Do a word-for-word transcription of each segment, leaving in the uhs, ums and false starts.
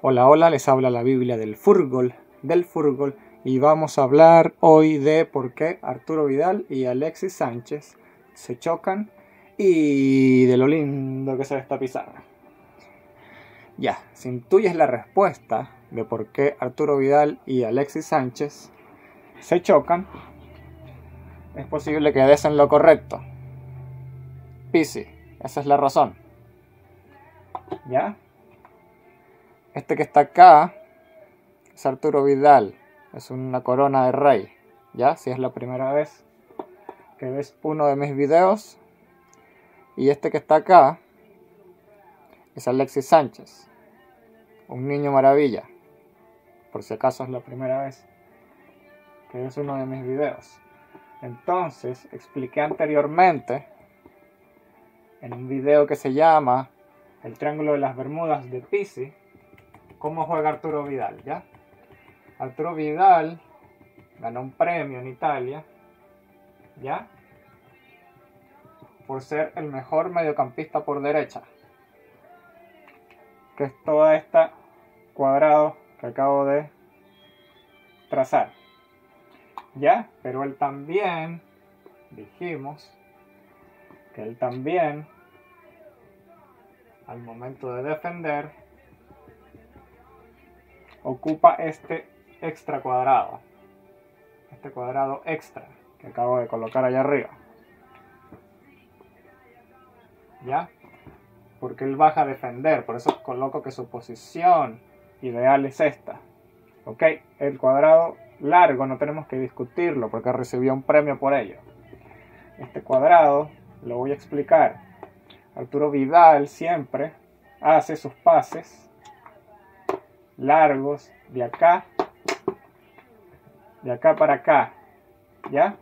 Hola, hola, les habla la Biblia del fútbol, del fútbol, y vamos a hablar hoy de por qué Arturo Vidal y Alexis Sánchez se chocan y de lo lindo que se ve esta pizarra. Ya, si intuyes la respuesta de por qué Arturo Vidal y Alexis Sánchez se chocan, es posible que des en lo correcto. Pisi, esa es la razón. ¿Ya? Este que está acá es Arturo Vidal, es una corona de rey. ¿Ya? Si es la primera vez que ves uno de mis videos. Y este que está acá es Alexis Sánchez, un niño maravilla. Por si acaso es la primera vez que ves uno de mis videos. Entonces, expliqué anteriormente en un video que se llama El Triángulo de las Bermudas de Pisi, cómo juega Arturo Vidal, ¿ya? Arturo Vidal ganó un premio en Italia, ¿ya? Por ser el mejor mediocampista por derecha, que es toda esta cuadrado que acabo de trazar, ¿ya? Pero él también, dijimos, que él también, al momento de defender, ocupa este extra cuadrado, este cuadrado extra que acabo de colocar allá arriba, ¿ya? Porque él baja a defender, por eso coloco que su posición ideal es esta, ¿ok? El cuadrado largo no tenemos que discutirlo porque recibió un premio por ello. Este cuadrado lo voy a explicar. Arturo Vidal siempre hace sus pases largos de acá, de acá para acá, ¿ya?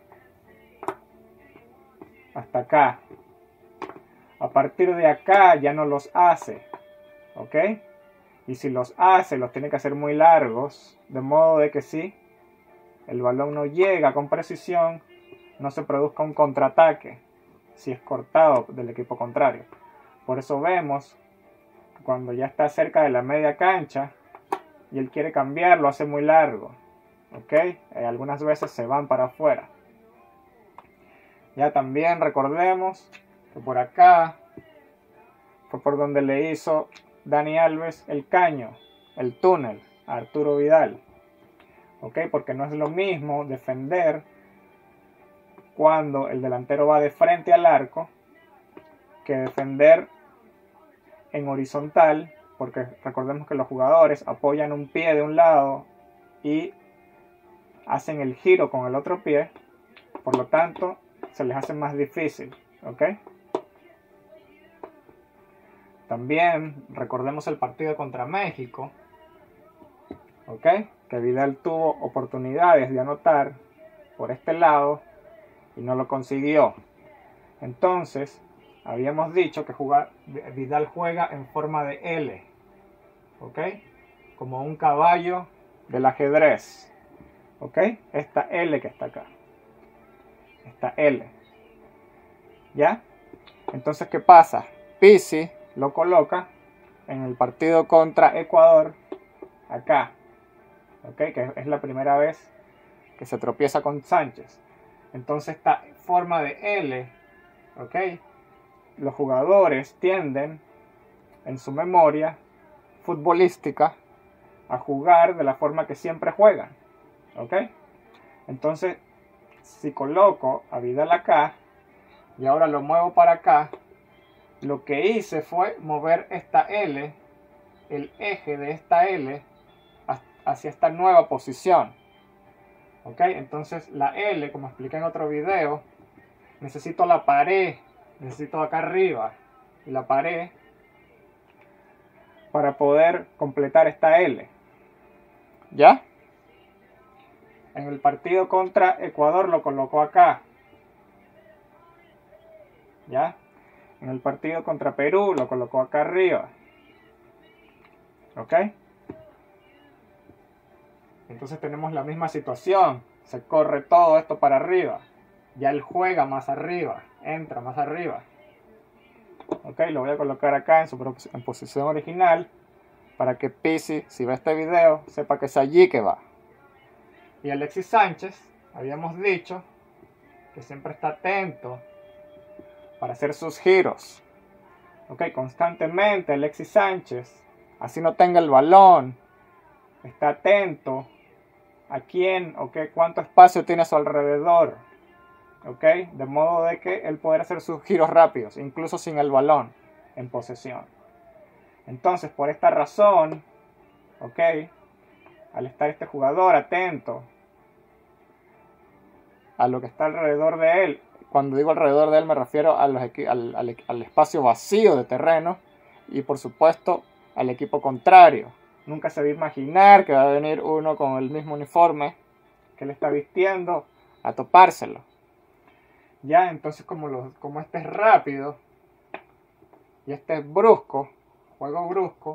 Hasta acá. A partir de acá ya no los hace, ¿ok? Y si los hace, los tiene que hacer muy largos, de modo de que si el balón no llega con precisión, no se produzca un contraataque, si es cortado del equipo contrario. Por eso vemos, cuando ya está cerca de la media cancha, y él quiere cambiar, lo hace muy largo, ¿ok? Eh, algunas veces se van para afuera. Ya también recordemos que por acá fue por donde le hizo Dani Alves el caño, el túnel a Arturo Vidal, ¿ok? Porque no es lo mismo defender cuando el delantero va de frente al arco que defender en horizontal, porque recordemos que los jugadores apoyan un pie de un lado y hacen el giro con el otro pie, por lo tanto se les hace más difícil, ¿ok? También recordemos el partido contra México, ¿ok? Que Vidal tuvo oportunidades de anotar por este lado y no lo consiguió. Entonces, habíamos dicho que jugar, Vidal juega en forma de L, ¿ok? Como un caballo del ajedrez, ¿ok? Esta L que está acá, esta L, ¿ya? Entonces, ¿qué pasa? Pisi lo coloca en el partido contra Ecuador, acá, ¿ok? Que es la primera vez que se tropieza con Sánchez. Entonces, esta forma de L, ¿ok? Los jugadores tienden en su memoria futbolística a jugar de la forma que siempre juegan, ¿ok? Entonces, si coloco a Vidal acá y ahora lo muevo para acá, lo que hice fue mover esta L, el eje de esta L, hacia esta nueva posición, ¿ok? Entonces la L, como expliqué en otro video, necesito la pared, necesito acá arriba y la pared para poder completar esta L, ¿ya? En el partido contra Ecuador lo colocó acá, ¿ya? En el partido contra Perú lo colocó acá arriba, ¿ok? Entonces tenemos la misma situación, se corre todo esto para arriba, ya él juega más arriba, entra más arriba, ¿ok? Lo voy a colocar acá en su en posición original para que Pizzi, si ve este video, sepa que es allí que va. Y Alexis Sánchez, habíamos dicho que siempre está atento para hacer sus giros. Ok, constantemente Alexis Sánchez, así no tenga el balón, está atento a quién o qué, cuánto espacio tiene a su alrededor. Ok, de modo de que él pueda hacer sus giros rápidos, incluso sin el balón en posesión. Entonces, por esta razón, ok, al estar este jugador atento a lo que está alrededor de él, cuando digo alrededor de él me refiero a los al, al, al espacio vacío de terreno y por supuesto al equipo contrario. Nunca se va a imaginar que va a venir uno con el mismo uniforme que él está vistiendo a topárselo. Ya, entonces como, lo, como este es rápido y este es brusco, juego brusco,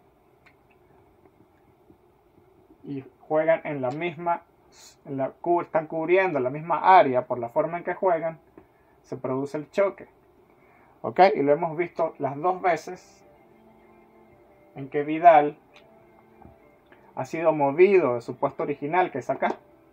y juegan en la misma, en la, están cubriendo la misma área por la forma en que juegan, se produce el choque. ¿Ok? Y lo hemos visto las dos veces en que Vidal ha sido movido de su puesto original, que es acá.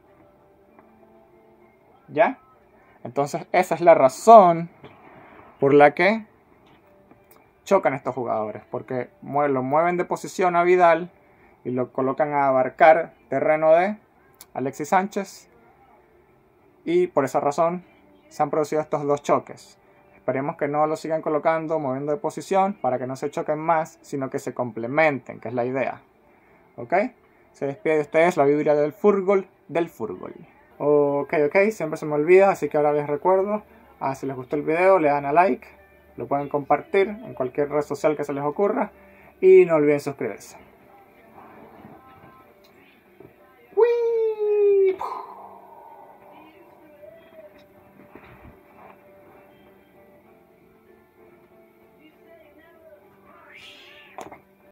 ¿Ya? Entonces esa es la razón por la que chocan estos jugadores, porque lo mueven de posición a Vidal y lo colocan a abarcar terreno de Alexis Sánchez, y por esa razón se han producido estos dos choques. Esperemos que no lo sigan colocando, moviendo de posición, para que no se choquen más, sino que se complementen, que es la idea. ¿Ok? Se despide de ustedes la vibra del fútbol, del fútbol. Ok, ok, siempre se me olvida, así que ahora les recuerdo. Ah, si les gustó el video, le dan a like, lo pueden compartir en cualquier red social que se les ocurra, y no olviden suscribirse.